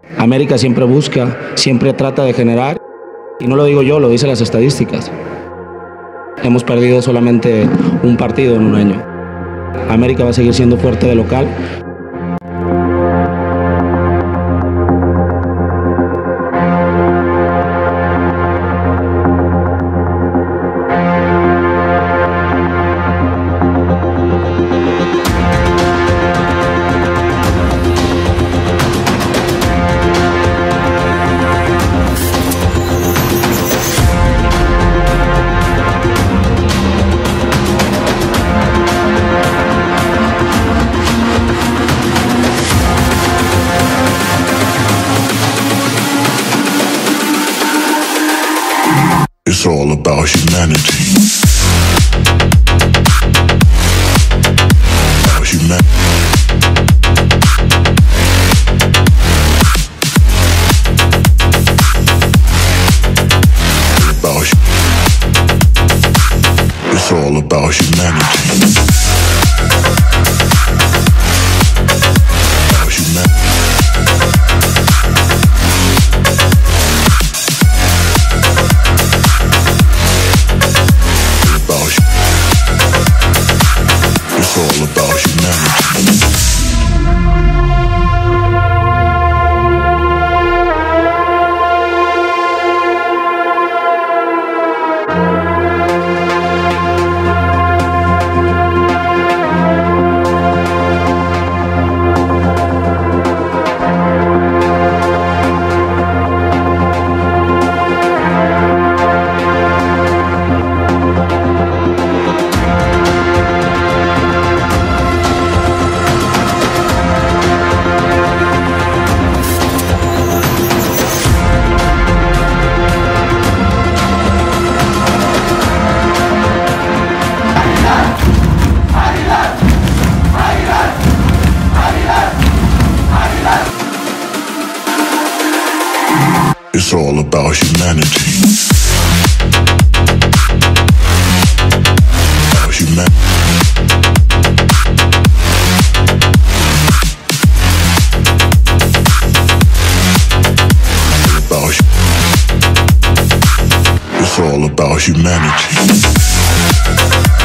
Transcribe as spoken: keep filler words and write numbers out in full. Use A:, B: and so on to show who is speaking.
A: América siempre busca, siempre trata de generar, y no lo digo yo, lo dicen las estadísticas. Hemos perdido solamente un partido en un año. América va a seguir siendo fuerte de local.
B: It's all about humanity. About humanity. About hu- It's all about humanity. About humanity. It's all about humanity. It's all about humanity. About humanity. About hu- It's all about humanity.